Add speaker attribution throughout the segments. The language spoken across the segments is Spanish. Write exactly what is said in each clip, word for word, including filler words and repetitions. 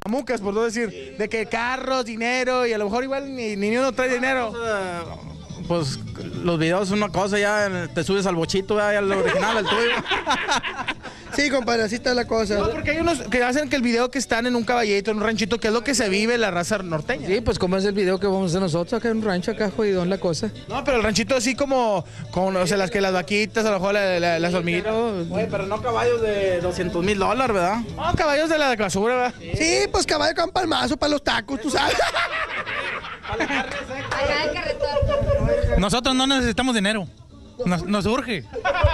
Speaker 1: mamucas, por no decir, de que carros, dinero, y a lo mejor igual ni, ni uno trae dinero.
Speaker 2: Pues los videos son una cosa, ya te subes al bochito, ya, ya lo original, el tuyo.
Speaker 3: Sí, compadre, así está la cosa.
Speaker 1: No, porque hay unos que hacen que el video que están en un caballito, en un ranchito, que es lo que se vive la raza norteña.
Speaker 4: Sí, pues como es el video que vamos a hacer nosotros, acá en un rancho, acá jodidón la cosa.
Speaker 1: No, pero el ranchito así como, con, o sea, las que las vaquitas, a lo mejor la, la, las hormiguitas.
Speaker 2: Oye, pero no caballos de doscientos mil dólares, ¿verdad?
Speaker 1: No, caballos de la basura, ¿verdad?
Speaker 3: Sí, pues caballo con palmazo para los tacos, tú sabes.
Speaker 5: Nosotros no necesitamos dinero. Nos, nos urge.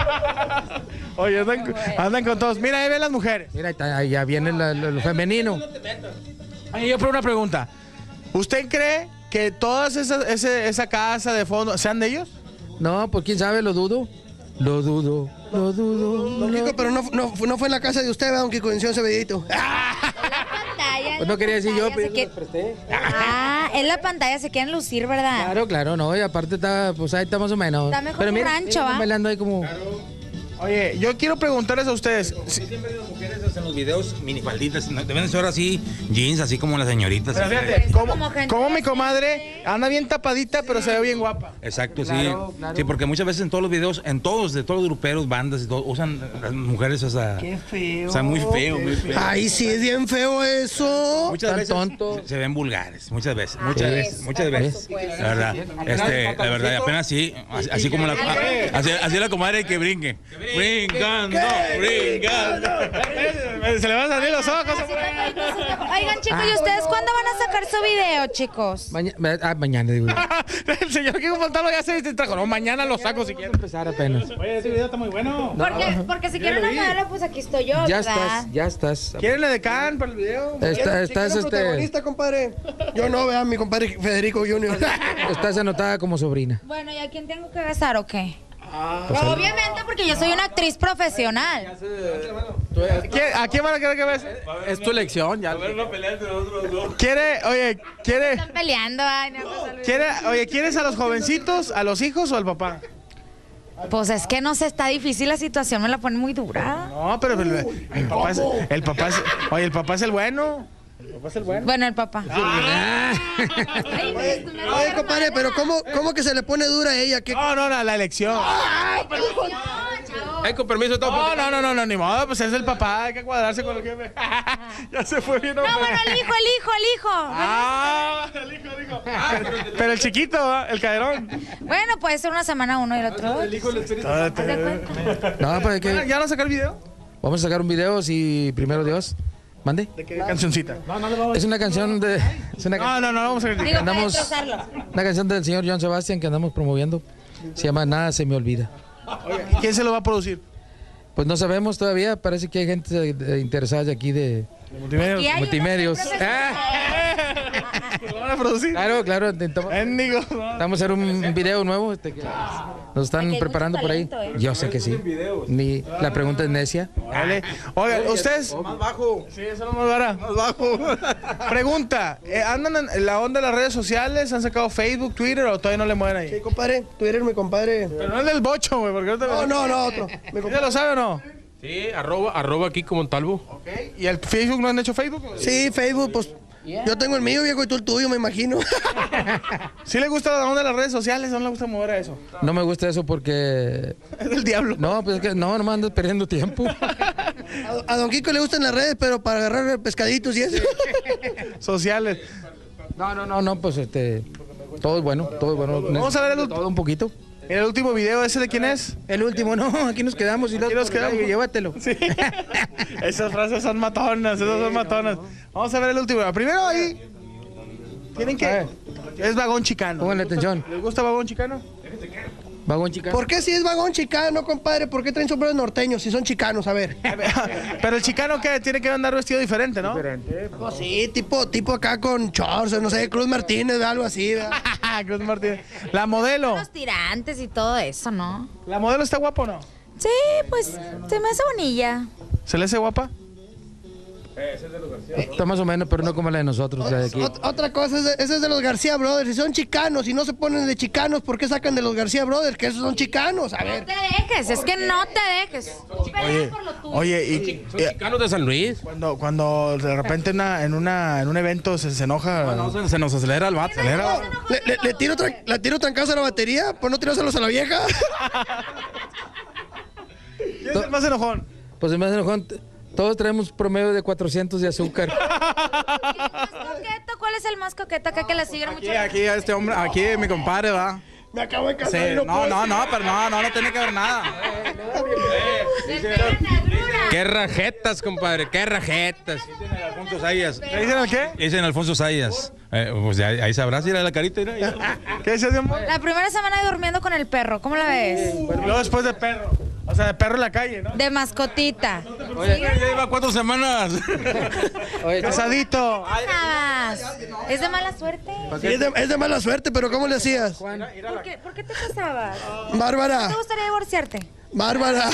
Speaker 1: Oye, andan, andan con todos. Mira, ahí ven las mujeres.
Speaker 4: Mira, ahí ya viene la- la- lo femenino.
Speaker 1: Oye, yo por una pregunta. ¿Usted cree que todas esas, ese, esa casa de fondo sean de ellos?
Speaker 4: No, pues quién sabe, lo dudo. Lo dudo, lo dudo.
Speaker 3: Don Kiko, pero no, no, no fue en la casa de usted, ¿verdad, don Kiko? En ese videito.
Speaker 6: Pantalla,
Speaker 4: Pues no quería decir yo,
Speaker 6: se
Speaker 4: pero
Speaker 6: que- Ah, en la pantalla se quieren lucir, ¿verdad?
Speaker 4: Claro, claro, no, y aparte está, pues ahí está más o menos.
Speaker 6: Está mejor
Speaker 4: Pero
Speaker 6: un
Speaker 4: mira,
Speaker 6: rancho,
Speaker 4: están
Speaker 6: ¿va?
Speaker 4: bailando ahí como...
Speaker 1: Oye, yo quiero preguntarles a ustedes. si-
Speaker 7: Siempre las mujeres hacen los videos minifalditas, ¿no? Deben ser así, jeans, así como las señoritas.
Speaker 1: Pero fíjate, como,
Speaker 6: como gente
Speaker 1: como mi
Speaker 6: decente.
Speaker 1: comadre anda bien tapadita, pero se ve bien guapa.
Speaker 7: Exacto,
Speaker 4: Claro,
Speaker 7: sí.
Speaker 4: claro.
Speaker 7: Sí, porque muchas veces en todos los videos, en todos, de todos los gruperos, bandas y todo, usan las mujeres, o sea...
Speaker 3: Qué feo.
Speaker 7: O sea, muy feo, muy feo.
Speaker 3: Ay, sí, es bien feo eso.
Speaker 7: Muchas
Speaker 4: tan
Speaker 7: veces
Speaker 4: tonto.
Speaker 7: se- se ven vulgares, muchas veces, muchas
Speaker 6: Sí.
Speaker 7: veces, muchas veces.
Speaker 6: supuesto.
Speaker 7: La verdad, este, la verdad, y apenas sí, así, así como la, así, así la comadre que brinque. Brincando, brincando.
Speaker 1: Se le van a salir los ojos.
Speaker 6: Oigan, chicos, ¿y ustedes cuándo van a sacar su video, chicos?
Speaker 4: Maña- ah, mañana, digo.
Speaker 1: El señor Kiko Fontano ya se distrajo. No, mañana lo saco si quieres.
Speaker 4: empezar apenas.
Speaker 2: Oye, ese video está muy bueno.
Speaker 6: Porque, porque si quieren una modelo, pues aquí estoy yo,
Speaker 4: Ya
Speaker 6: ¿verdad?
Speaker 4: estás, ya estás.
Speaker 1: ¿Quieren la de Can para el video?
Speaker 4: Está-
Speaker 3: Si
Speaker 4: estás,
Speaker 3: quiere
Speaker 4: este,
Speaker 3: protagonista, compadre. Yo no, vean, mi compadre Federico junior
Speaker 4: estás anotada como sobrina.
Speaker 6: Bueno, ¿y a quién tengo que besar o qué?
Speaker 4: Pues
Speaker 6: Obviamente, porque yo soy una actriz profesional.
Speaker 1: ¿Quién- ¿A quién van a querer que bese?
Speaker 2: Es tu elección, ya.
Speaker 1: ¿Quiere, oye, quiere,
Speaker 6: Están peleando, ay, no, pues, algo-
Speaker 1: quiere, oye, ¿quieres a los jovencitos, a los hijos o al papá?
Speaker 6: Pues es que no sé, está difícil la situación, me la pone muy dura.
Speaker 1: No, pero el, el papá es, el papá es, oye, el papá es el bueno. El papá es el bueno.
Speaker 6: Bueno, el papá. Ay,
Speaker 3: Oye,
Speaker 6: tú me
Speaker 3: oye,
Speaker 6: vas a
Speaker 3: compadre,
Speaker 6: armar,
Speaker 3: pero
Speaker 6: ¿no?
Speaker 3: ¿cómo, cómo que se le pone dura a ella? ¿Qué?
Speaker 1: No, no, no, la elección.
Speaker 2: Ay, con permiso, todo.
Speaker 1: No, no, no, no, no, ni modo, pues es el papá, hay que cuadrarse con lo que ve. Ya se fue bien.
Speaker 6: No, bueno, el hijo, el hijo, el hijo.
Speaker 1: Ah, el hijo, el hijo. Pero el chiquito, ¿va? El caderón.
Speaker 6: Bueno, puede ser una semana uno y el otro. El hijo,
Speaker 1: Ah,
Speaker 4: No, pues es que
Speaker 1: ¿Ya no sacar el video?
Speaker 4: vamos a sacar un video si primero Dios. Mande.
Speaker 1: ¿De qué cancioncita?
Speaker 4: Es una canción de. Es una,
Speaker 1: No, no, no, vamos a sacar el
Speaker 6: Digo, para
Speaker 4: andamos-
Speaker 6: destrozarlo.
Speaker 4: una canción del señor John Sebastian que andamos promoviendo. Se llama Nada se me olvida.
Speaker 1: ¿Y quién se lo va a producir?
Speaker 4: Pues no sabemos todavía. Parece que hay gente de- de- interesada de aquí de
Speaker 1: Multimedia.
Speaker 6: Y hay
Speaker 4: multimedios.
Speaker 6: unos profesionales.
Speaker 1: ¿Lo van a producir?
Speaker 4: Claro, claro. intentamos-
Speaker 1: Mendigo.
Speaker 4: Vamos a hacer un video nuevo este, que nos están
Speaker 6: Aquí hay
Speaker 4: preparando
Speaker 6: mucho
Speaker 4: por ahí.
Speaker 6: talento, ¿eh?
Speaker 4: Yo sé que sí. Ni, la pregunta es necia.
Speaker 1: Vale. Oigan, ustedes.
Speaker 2: Más bajo.
Speaker 1: Sí, eso no me va
Speaker 2: Más bajo.
Speaker 1: Pregunta, eh, ¿andan en la onda de las redes sociales? ¿Han sacado Facebook, Twitter o todavía no le mueven ahí?
Speaker 3: Sí, compadre, tú eres mi compadre.
Speaker 1: Pero no es del bocho, güey, porque no te
Speaker 3: No, no, no, otro. Mi
Speaker 1: ¿Ya
Speaker 3: compadre.
Speaker 1: lo sabe o no?
Speaker 8: Sí, arroba, arroba Kiko Montalvo.
Speaker 1: Ok. ¿Y el Facebook no han hecho Facebook?
Speaker 3: Sí, Facebook, pues yo tengo el mío, viejo, y tú el tuyo, me imagino.
Speaker 1: ¿Sí le gusta la onda de las redes sociales o no le gusta mover a eso?
Speaker 4: No me gusta eso porque.
Speaker 1: Es del diablo.
Speaker 4: No, pues es que no, no me ando perdiendo tiempo.
Speaker 3: A, a don Kiko le gustan las redes, pero para agarrar pescaditos y eso.
Speaker 1: Sociales.
Speaker 4: No, no, no, no, pues este. Todo es bueno, todo es bueno.
Speaker 1: Vamos a ver el
Speaker 4: De
Speaker 1: último.
Speaker 4: todo un poquito.
Speaker 1: Mira, el último video, ¿ese de quién es?
Speaker 4: El último, no, aquí nos quedamos y
Speaker 1: Aquí nos quedamos.
Speaker 4: Llévatelo.
Speaker 1: Sí. Esas frases son matonas, esas son matonas. Vamos a ver el último. Primero ahí. Tienen que. Es vagón chicano.
Speaker 4: Pónganle
Speaker 1: ¿Les gusta-
Speaker 4: atención.
Speaker 1: ¿Les gusta vagón chicano?
Speaker 4: Vagón chicano.
Speaker 3: ¿Por qué si es vagón chicano, compadre? ¿Por qué traen sombreros norteños si son chicanos? A ver.
Speaker 1: Pero el chicano que tiene que andar vestido diferente, ¿no?
Speaker 3: Pues sí, tipo, tipo acá con shorts, no sé, Cruz Martínez, algo así, ¿verdad?
Speaker 1: Cruz Martínez. La modelo.
Speaker 6: Los tirantes y todo eso, ¿no?
Speaker 1: ¿La modelo está guapa o no?
Speaker 6: Sí, pues se me hace bonilla.
Speaker 1: ¿Se le hace guapa?
Speaker 4: Está más o menos, pero no como la de nosotros, la de aquí.
Speaker 3: Ot- otra cosa, ese, ese es de los García Brothers. Si son chicanos y no se ponen de chicanos, ¿por qué sacan de los García Brothers? Que esos son chicanos, a
Speaker 6: No
Speaker 3: ver.
Speaker 6: te dejes, es que no te dejes. Pelea por lo tuyo.
Speaker 1: Oye, y,
Speaker 8: Son chicanos de San Luis.
Speaker 1: Cuando, cuando de repente una- en, una, en un evento se, se enoja.
Speaker 2: No, se, se nos acelera el vato.
Speaker 1: acelera.
Speaker 3: ¿Le, le, le tiro tran- ¿La tiro trancazo a la batería? ¿Por no tirárselos a la vieja?
Speaker 1: ¿Quién es el más enojón?
Speaker 4: Pues en vez de enojón, t- todos traemos promedio de cuatrocientos de azúcar.
Speaker 6: ¿Quién es más coqueto? ¿Cuál es el más coqueto acá que la siguen mucho?
Speaker 2: Aquí, aquí, este hombre, aquí mi compadre, va.
Speaker 3: Me acabo de
Speaker 2: Sí,
Speaker 3: casar y no,
Speaker 2: no,
Speaker 3: puedo
Speaker 2: no,
Speaker 3: decir.
Speaker 2: no, pero no, no, no tiene que ver nada.
Speaker 8: Qué rajetas, compadre, qué rajetas.
Speaker 7: Alfonso Sayas.
Speaker 1: ¿Le dicen el qué?
Speaker 7: Dicen Alfonso Sayas. Eh, pues ahí, ahí sabrás, mira la carita. Mira, ya.
Speaker 1: ¿Qué dices, mi amor?
Speaker 6: La primera semana durmiendo con el perro, ¿cómo la ves?
Speaker 1: Y luego después de perro. O sea, de perro en la calle, ¿no?
Speaker 6: De mascotita.
Speaker 7: Ya lleva cuatro semanas.
Speaker 4: Oye,
Speaker 1: Casadito.
Speaker 6: Casabas. ¿Es de mala suerte?
Speaker 3: Sí, es, de, es de mala suerte, pero ¿cómo le hacías?
Speaker 6: ¿Por qué, ¿Por qué te casabas?
Speaker 3: Bárbara,
Speaker 6: ¿Te gustaría divorciarte?
Speaker 3: Bárbara.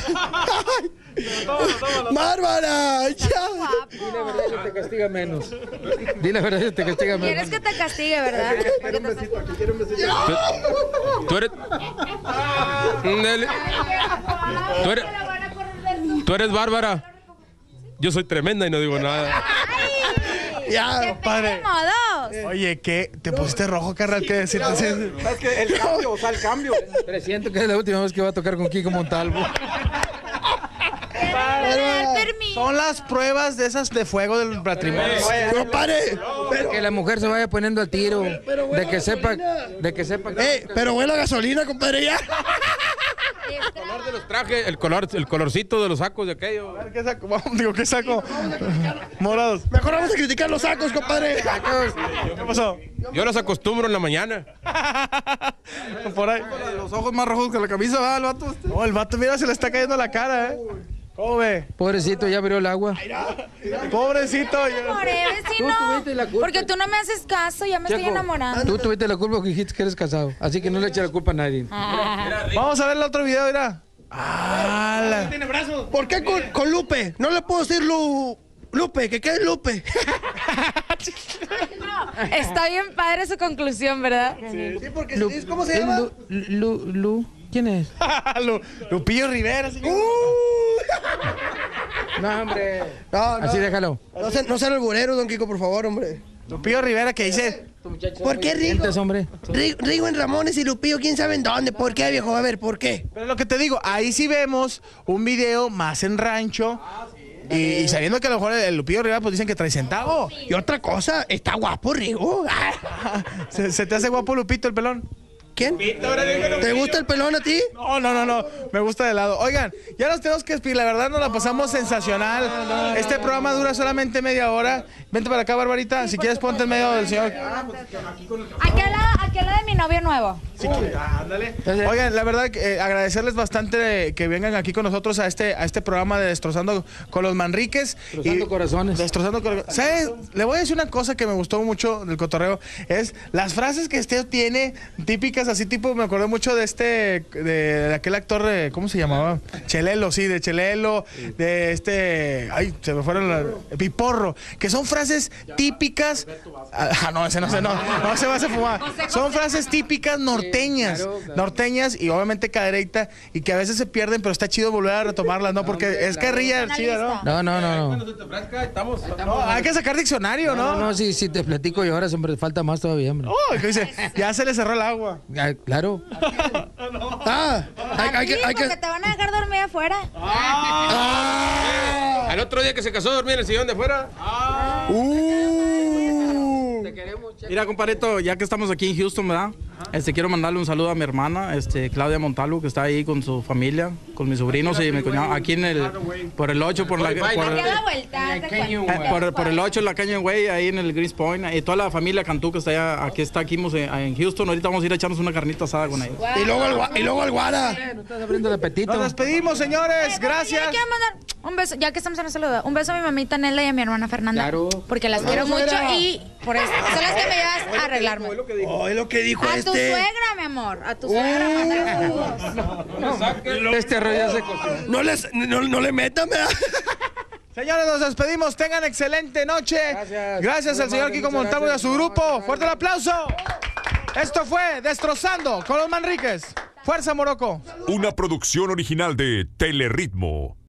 Speaker 3: Bárbara, ya.
Speaker 4: Di la verdad y te castiga menos. Di la verdad y te castiga menos.
Speaker 6: Quieres que te castigue, ¿verdad? Porque te estás formando.
Speaker 8: Tú eres. Dale. Tú eres. Tú eres Bárbara. Yo soy tremenda y no digo nada.
Speaker 3: Ya,
Speaker 6: ¡Qué
Speaker 1: compadre.
Speaker 6: modos!
Speaker 1: Oye, ¿qué? ¿Te pusiste rojo, carnal? ¿Qué decirte?
Speaker 2: Es que el cambio, o sea, el cambio.
Speaker 4: Presiento que es la última vez que va a tocar con Kiko Montalvo.
Speaker 6: Me da el permiso.
Speaker 1: Son las pruebas de esas de fuego del matrimonio.
Speaker 3: compadre. Pero,
Speaker 4: Que la mujer se vaya poniendo al tiro. De que sepa, de que sepa que...
Speaker 3: eh, pero huele a gasolina, compadre, ya.
Speaker 8: El color de los trajes, el color, el colorcito de los sacos de aquello.
Speaker 1: ¿Qué saco? Vamos, digo, ¿qué saco? Morados.
Speaker 3: Mejor vamos a criticar los sacos, compadre.
Speaker 1: ¿Qué pasó?
Speaker 8: Yo los acostumbro en la mañana.
Speaker 1: Por ahí.
Speaker 2: Los ojos más rojos que la camisa, va, el vato. este.
Speaker 1: Oh, el vato, mira, se le está cayendo la cara, ¿eh? ¿Cómo ve?
Speaker 4: Pobrecito, ya abrió el agua.
Speaker 1: Pobrecito. yo-
Speaker 6: Por él, si
Speaker 4: Tú tuviste la
Speaker 6: no.
Speaker 4: culpa.
Speaker 6: Porque tú no me haces caso, ya me estoy
Speaker 4: Checo,
Speaker 6: enamorando.
Speaker 4: Tú tuviste la culpa porque dijiste que eres casado. Así que no le eches la culpa a nadie.
Speaker 1: Vamos a ver el otro video, mira. Ah, la-
Speaker 3: ¿Por qué con, con Lupe? No le puedo decir Lu... Lupe, que quede Lupe.
Speaker 6: Está bien padre su conclusión, ¿verdad?
Speaker 3: Sí, porque si dices, ¿cómo se llama?
Speaker 4: Lu, Lu, Lu, ¿quién es?
Speaker 1: Lu- Lupillo Rivera, señor.
Speaker 4: No, hombre.
Speaker 3: No, no.
Speaker 4: Así déjalo.
Speaker 3: No sean, no sean albureros, don Kiko, por favor, hombre.
Speaker 1: Lupillo Rivera que dice.
Speaker 3: ¿Por qué Rigo?
Speaker 4: Dientes, hombre.
Speaker 3: Rigo, Rigo en Ramones y Lupillo, quién sabe en dónde. ¿Por qué, viejo? A ver, ¿por qué?
Speaker 1: Pero lo que te digo, ahí sí vemos un video más en rancho. Y, y sabiendo que a lo mejor el Lupillo Rivera pues dicen que trae centavo.
Speaker 3: Y otra cosa, está guapo Rigo.
Speaker 1: ¿Se, se te hace guapo Lupito el pelón?
Speaker 3: ¿Quién? ¿Te gusta el pelón a ti?
Speaker 1: No, no, no, no. Me gusta de lado. Oigan, ya nos tenemos que despedir. La verdad nos la pasamos sensacional. Este programa dura solamente media hora. Vente para acá, Barbarita. Si quieres, ponte en medio del señor.
Speaker 6: Aquí al lado, aquí al lado de mi novio nuevo.
Speaker 1: Sí, ah, ándale. Oigan, la verdad, eh, agradecerles bastante que vengan aquí con nosotros a este, a este programa de Destrozando con los Manriques.
Speaker 4: Destrozando corazones.
Speaker 1: Destrozando corazones. ¿Sabes? Le voy a decir una cosa que me gustó mucho del cotorreo. Es las frases que este tiene, típicas así, tipo, me acordé mucho de este, de, de aquel actor, eh, ¿cómo se llamaba? Chelelo, sí, de Chelelo, de este, ay, se me fueron las, Piporro, que son frases típicas. Ah, no, ese no se, no, no se va a hacer fumar. Son frases típicas norteñas,
Speaker 4: claro, claro.
Speaker 1: norteñas y obviamente cadereita y que a veces se pierden, pero está chido volver a retomarlas, ¿no? Porque es carrilla chida, ¿no?
Speaker 4: No, no, no. No,
Speaker 1: No, hay que sacar diccionario,
Speaker 4: no,
Speaker 1: ¿no?
Speaker 4: no, si, si te platico y ahora, hombre, falta más todavía, hombre.
Speaker 1: Oh, que dice, ya se le cerró el agua.
Speaker 4: Ah, claro.
Speaker 3: Ah, hay, hay
Speaker 6: Aquí,
Speaker 3: que... Hay que...
Speaker 6: porque te van a dejar dormir afuera.
Speaker 3: Ah.
Speaker 8: Al otro día que se casó dormía en el sillón de afuera.
Speaker 1: Uh.
Speaker 2: Mira, compadrito, ya que estamos aquí en Houston, ¿verdad? Este, quiero mandarle un saludo a mi hermana, este, Claudia Montalvo, que está ahí con su familia, con mis sobrinos y mi cuñado, aquí en el, por el ocho, por la, por,
Speaker 6: Aquí a la vuelta. haz de cuenta.
Speaker 2: eh, por, por el ocho, en la Canyon Way, ahí en el Greens Point, y toda la familia Cantú que está allá, aquí está, aquí en Houston, ahorita vamos a ir a echarnos una carnita asada con ellos.
Speaker 3: Y luego el, gua- y luego el guara.
Speaker 4: No estás abriendo el apetito.
Speaker 1: Nos despedimos, señores.
Speaker 6: Yo
Speaker 1: Gracias.
Speaker 6: le quiero mandar un beso, ya que estamos en el saludo, un beso a mi mamita Nela y a mi hermana Fernanda.
Speaker 4: Claro.
Speaker 6: Porque las quiero mucho
Speaker 3: suegra.
Speaker 6: y por eso son las que me llevas a arreglarme.
Speaker 3: Oh, es lo que dijo
Speaker 6: A tu
Speaker 3: este.
Speaker 6: suegra, mi amor. A tu suegra, mándale saludos.
Speaker 4: Este arroz ya se coció.
Speaker 3: No, les, no, no le metan, ¿verdad?
Speaker 1: Señores, nos despedimos. Tengan excelente noche.
Speaker 4: Gracias.
Speaker 1: Gracias al señor Kiko Montalvo y a su grupo. Fuerte el aplauso. Esto fue Destrozando con los Manríquez. Fuerza, Morocco.
Speaker 9: Una producción original de Teleritmo.